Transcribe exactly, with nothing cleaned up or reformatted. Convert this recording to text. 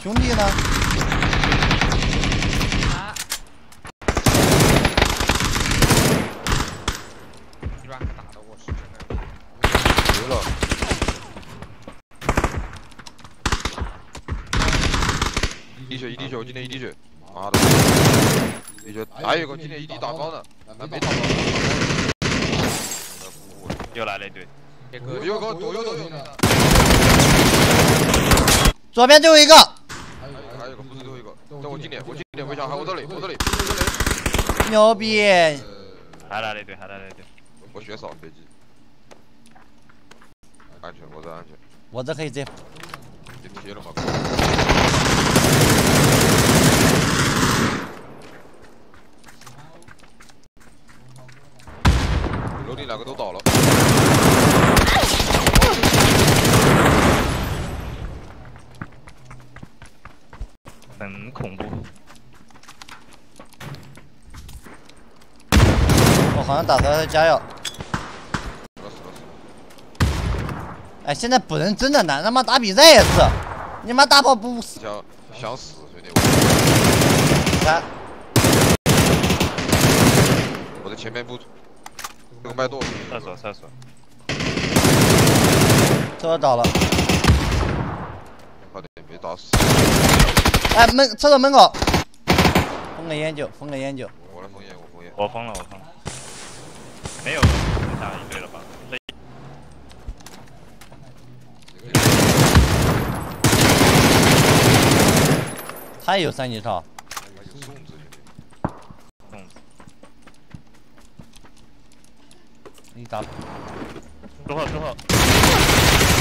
兄弟呢？ 啊！一万个打的我是真的。 没了。一滴血，一滴血，我今天一滴血。妈的！一滴血，还有一个今天一滴打高的，那没打高。 又来了一堆。 这个有个左右都有。 左边最后一个。 还有一个，还有一个，不是最后一个，在我近点，我近点围墙，还我这里，我这里，这里。 牛逼！ 还来了一堆，还来了一堆。 我血少，别急。安全，我这安全。 我这可以接。 别贴了嘛。楼顶两个都倒了。 很恐怖。 我好像打出来的加药。哎，现在不能真的难，他妈打比赛也是，你妈打跑不死。 想想死，兄弟！ 看， 我在前面不，这个麦垛。 厕所，厕所。 这我倒了。 快点，别打死。 哎，门厕所门口，封个烟酒，封个烟酒。 我来封烟，我封烟。 我封了，我封了。没有，下一堆了吧？ 他也有三级哨。 还有粽子， 粽子。 你打。 之后之后。